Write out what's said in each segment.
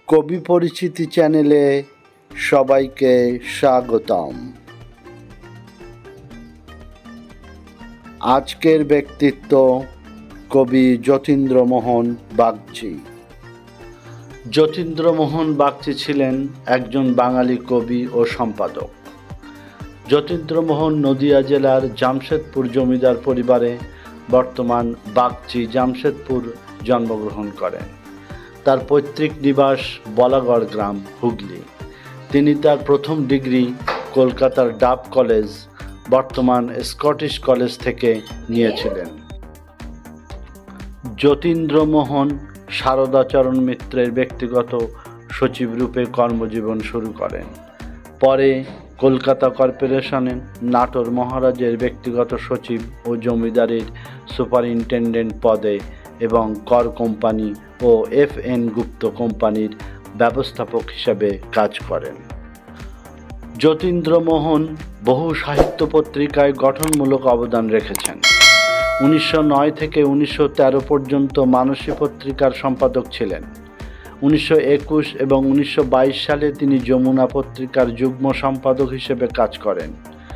কবি পরিচিতি চ্যানেলে সবাইকে স্বাগতম। আজকের ব্যক্তিত্ব কবি যতীন্দ্রমোহন বাগচি। যতীন্দ্রমোহন বাগচি ছিলেন একজন বাঙালি কবি ও সম্পাদক। যতীন্দ্রমোহন নদিয়া জেলার জামশেদপুর জমিদার পরিবারে বর্তমান বাগচি জামশেদপুর জন্মগ্রহণ করেন। তার পৈতৃক নিবাস বলাগড় গ্রাম, হুগলি। তিনি তার প্রথম ডিগ্রি কলকাতার ডাব কলেজ, বর্তমান স্কটিশ কলেজ থেকে নিয়েছিলেন। যতীন্দ্রমোহন শারদাচরণ মিত্রের ব্যক্তিগত সচিব রূপে কর্মজীবন শুরু করেন। পরে কলকাতা কর্পোরেশনের নাটোর মহারাজের ব্যক্তিগত সচিব ও জমিদারির সুপারিনটেন্ডেন্ট পদে এবং কর কোম্পানি ও এফ.এন গুপ্ত কোম্পানির ব্যবস্থাপক হিসেবে কাজ করেন। যতীন্দ্রমোহন বহু সাহিত্য পত্রিকায় গঠনমূলক অবদান রেখেছেন। 1909 থেকে 1913 পর্যন্ত মানসী পত্রিকার সম্পাদক ছিলেন। 1921 এবং 1922 সালে তিনি যমুনা পত্রিকার যুগ্ম সম্পাদক হিসেবে কাজ করেন।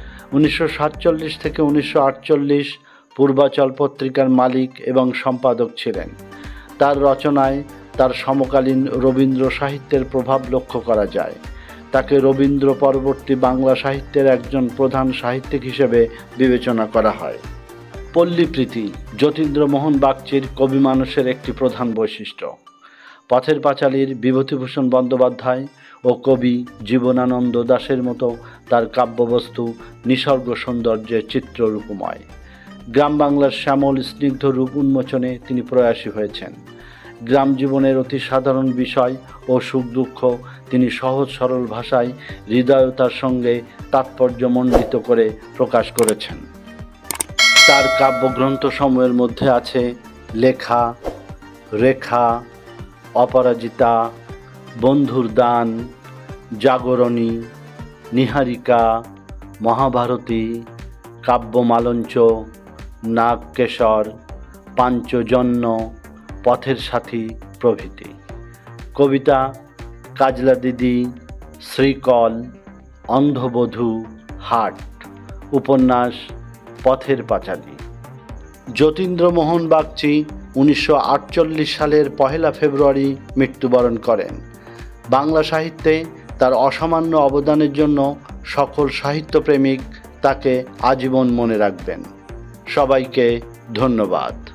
1947 থেকে 1948 পূর্বাচল পত্রিকার মালিক এবং সম্পাদক ছিলেন। তার রচনায় তার সমকালীন রবীন্দ্র সাহিত্যের প্রভাব লক্ষ্য করা যায়। তাকে রবীন্দ্র পরবর্তী বাংলা সাহিত্যের একজন প্রধান সাহিত্যিক হিসেবে বিবেচনা করা হয়। পল্লীপ্রীতি যতীন্দ্রমোহন বাগচির কবি মানুষের একটি প্রধান বৈশিষ্ট্য। পথের পাঁচালীর বিভূতিভূষণ বন্দ্যোপাধ্যায় ও কবি জীবনানন্দ দাশের মতো তার কাব্যবস্তু নিসর্গ সৌন্দর্যের চিত্ররূপময়। গ্রাম বাংলার শ্যামল স্নিগ্ধ রূপ উন্মোচনে তিনি প্রয়াসী হয়েছেন। গ্রাম জীবনের অতি সাধারণ বিষয় ও সুখ দুঃখ তিনি সহজ সরল ভাষায় হৃদয়তার সঙ্গে তাৎপর্যমণ্ডিত করে প্রকাশ করেছেন। তার কাব্যগ্রন্থ সমূহের মধ্যে আছে লেখা, রেখা, অপরাজিতা, বন্ধুর দান, জাগরণী, নিহারিকা, মহাভারতী, কাব্যমালঞ্চ, নাগকেশর, পাঞ্চজন্য, পথের সাথী প্রভৃতি। কবিতা কাজলা দিদি, শ্রীকল, অন্ধবধূ, হাট। উপন্যাস পথের পাঁচালী। যতীন্দ্রমোহন বাগচি 1948 সালের 1 ফেব্রুয়ারি মৃত্যুবরণ করেন। বাংলা সাহিত্যে তার অসামান্য অবদানের জন্য সকল সাহিত্যপ্রেমিক তাকে আজীবন মনে রাখবেন। সবাইকে ধন্যবাদ।